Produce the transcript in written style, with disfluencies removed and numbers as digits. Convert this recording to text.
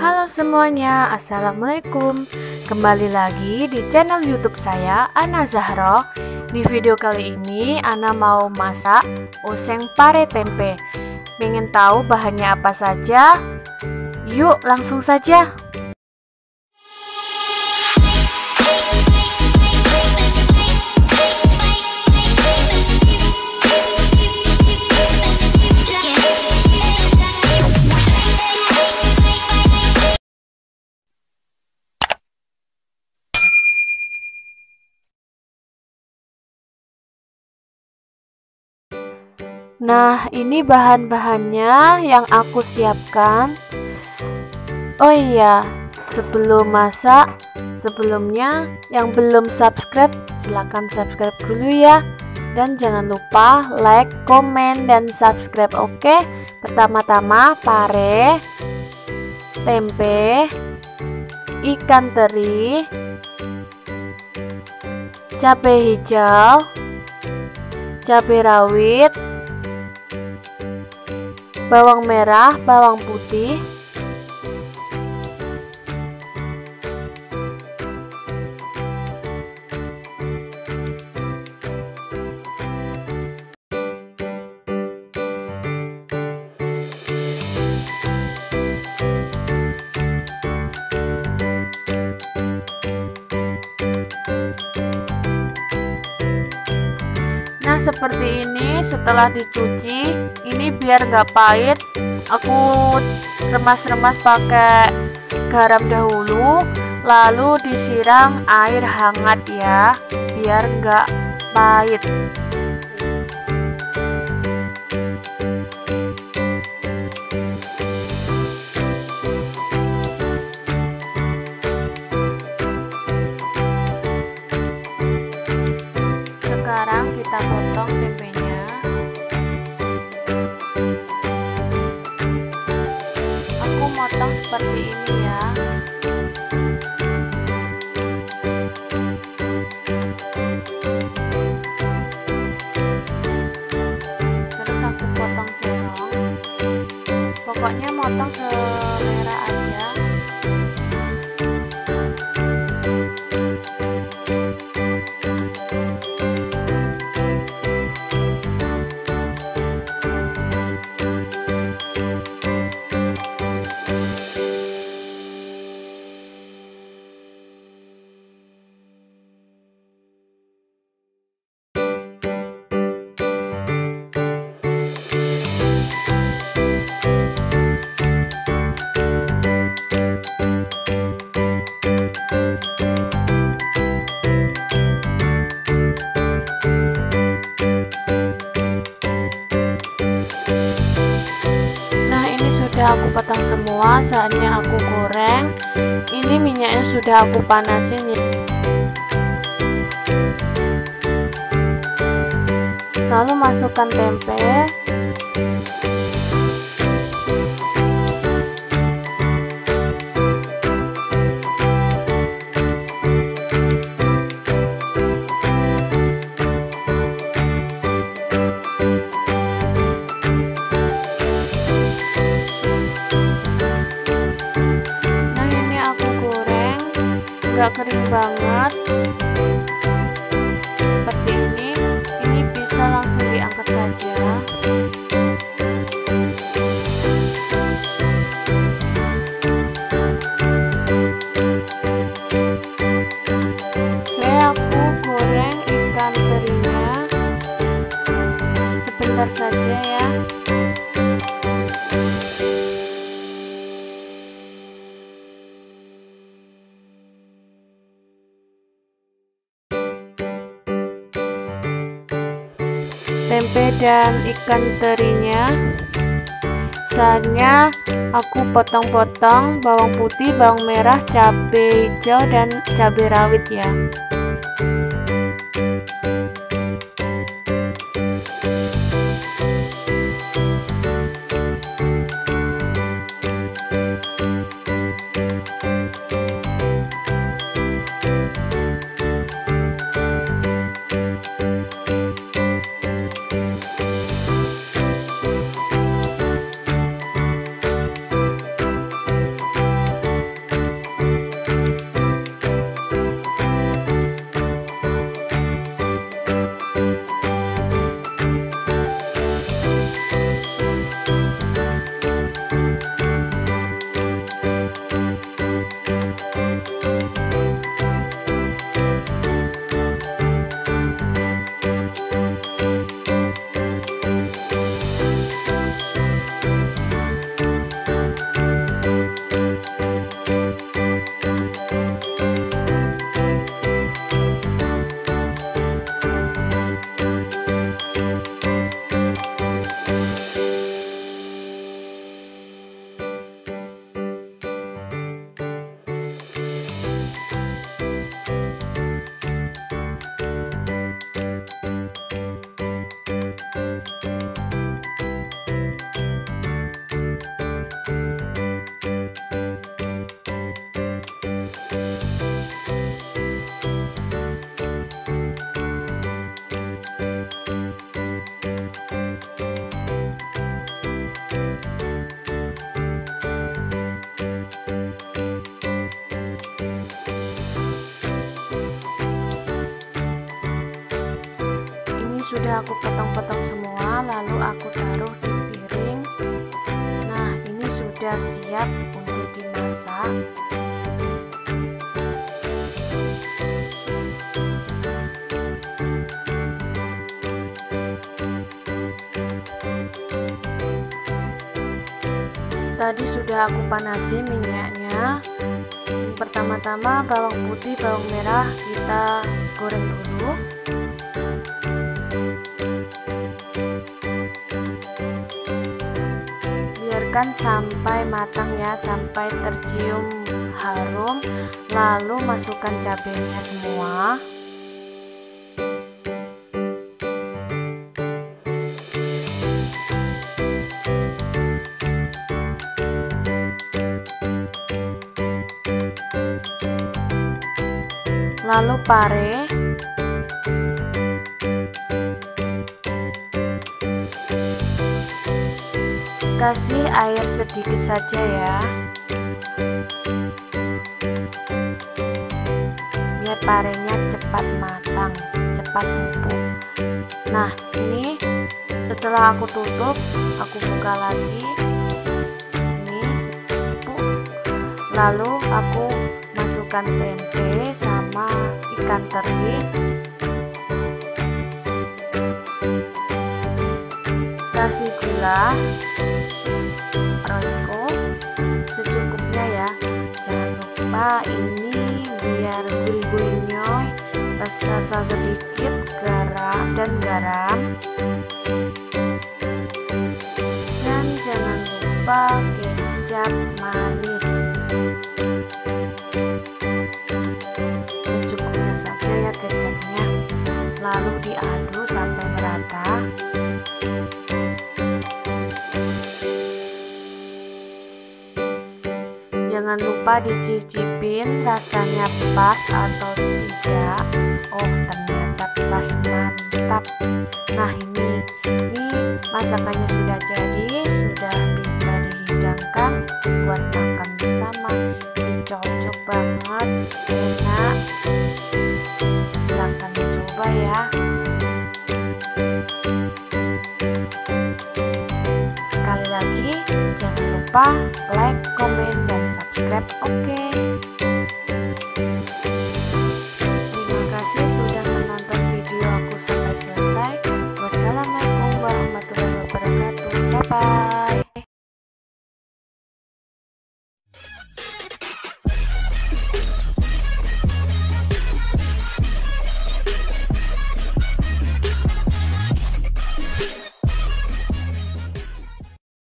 Halo semuanya, assalamualaikum. Kembali lagi di channel YouTube saya, Ana Zahro. Di video kali ini Ana mau masak oseng pare tempe. Pengen tahu bahannya apa saja? Yuk langsung saja. Nah, ini bahan-bahannya yang aku siapkan. Oh iya, sebelum masak, sebelumnya yang belum subscribe, silahkan subscribe dulu ya. Dan jangan lupa like, komen, dan subscribe, oke? Pertama-tama pare, tempe, ikan teri, cabai hijau, cabai rawit, bawang merah, bawang putih, Nah seperti ini. Setelah dicuci, ini biar nggak pahit, aku remas-remas pakai garam dahulu, lalu disiram air hangat ya, biar nggak pahit. Sekarang kita potong tempenya. Aku motong seperti ini ya. Terus aku potong serong. Pokoknya motong selera aja. Aku potong semua, saatnya aku goreng. Ini minyaknya sudah aku panasin ya. Lalu masukkan tempe. Nggak kering banget seperti ini bisa langsung diangkat saja. Aku goreng ikan terinya sebentar saja ya. Tempe dan ikan terinya, saatnya aku potong-potong bawang putih, bawang merah, cabai hijau, dan cabai rawit ya. sudah aku potong-potong semua, lalu aku taruh di piring. Nah, ini sudah siap untuk dimasak. Tadi sudah aku panasi minyaknya. Pertama-tama bawang putih, bawang merah kita goreng dulu. Biarkan sampai matang ya, sampai tercium harum. Lalu masukkan cabenya semua. Lalu pare, kasih air sedikit saja ya, biar parenya cepat matang, cepat empuk. Nah, ini setelah aku tutup, aku buka lagi. Ini empuk. Lalu aku masukkan tempe sama ikan teri, kasih gula royco secukupnya ya. Jangan lupa ini biar gurih-gurihnya, rasa sedikit garam, dan jangan lupa kecap manis. Secukupnya saja ya kecapnya, lalu diaduk sampai merata. Jangan lupa dicicipin rasanya pas atau tidak. Oh, ternyata pas, mantap. Nah, ini masakannya sudah jadi, sudah bisa dihidangkan buat makan bersama. Ini cocok banget, enak. Silahkan dicoba ya. Sekali lagi, jangan lupa like, komen, dan subscribe. Oke.